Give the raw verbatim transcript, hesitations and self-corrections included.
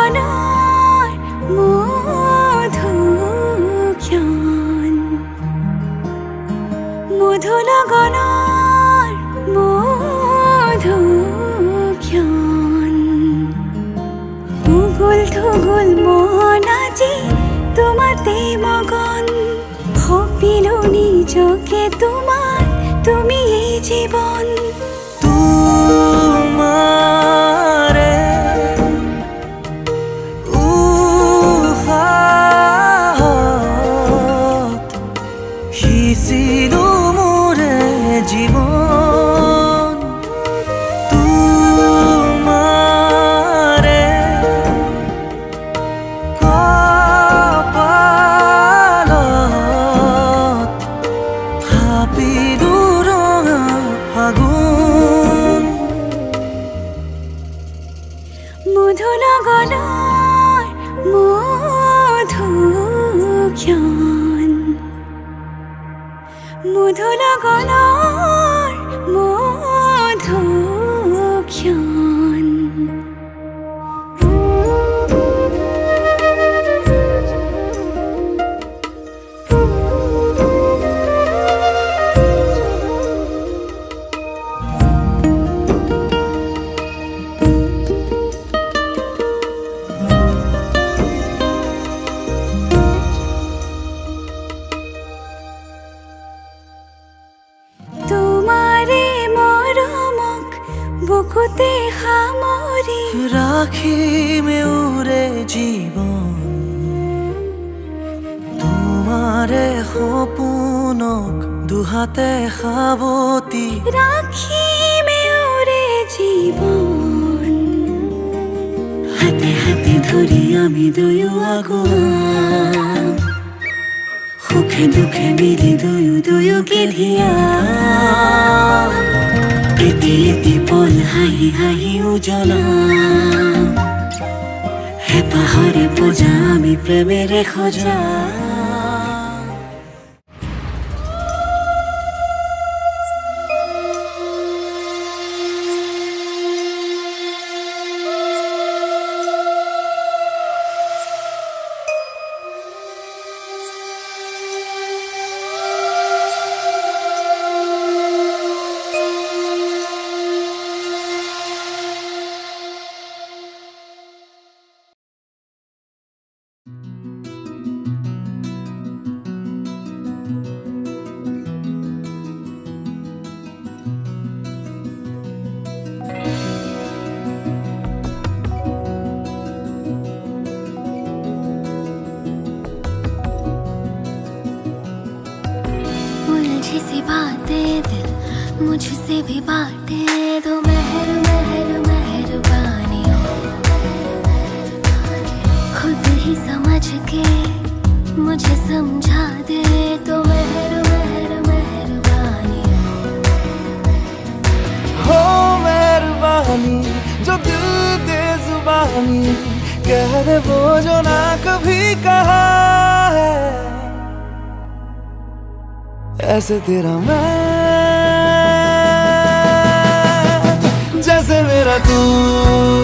লগনৰ মধু ক্ষণ মধু লগনৰ মধু ক্ষণ উগুল থুগুল মন আজি তোমাতে মগন ভাবিলো নিজকে তোমাৰ তুমি এই জীৱন তোমাৰে উশাহত সিঁচিলো মোৰে জীৱন তোমাৰে কপালত থাপিলো ৰঙা ফাগুন মধু লগনৰ মধু ক্ষণ মধু লগনৰ মধু ক্ষণ বুকুতে সামৰি ৰাখিমে উৰে জীৱন তোমাৰে সপোনক দুহাতে সাৱতি ৰাখিমে উৰে জীৱন হাতে হাতে ধৰি আমি দুয়ো আগুৱা সুখে দুখে মিলি দুয়ো দুয়োকে ধিয়া এটি এটি পল হাঁহি হাঁহি উজ্বলা হেঁপাহৰে পূজা আমি প্ৰেমেৰে সজা सी बातें दिल मुझसे भी बातें दो मेहर मेहर मेहरबानी खुद ही समझ के मुझे समझा दे तो मेहर मेहर मेहरबानी हो मेहरबानी जो दिल दे जुबानी कह दे वो जो ना कभी कहा है ऐसे तेरा मैं जैसे मेरा तू